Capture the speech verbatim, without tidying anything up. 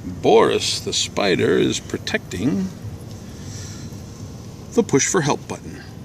Boris the spider is protecting the push for help button.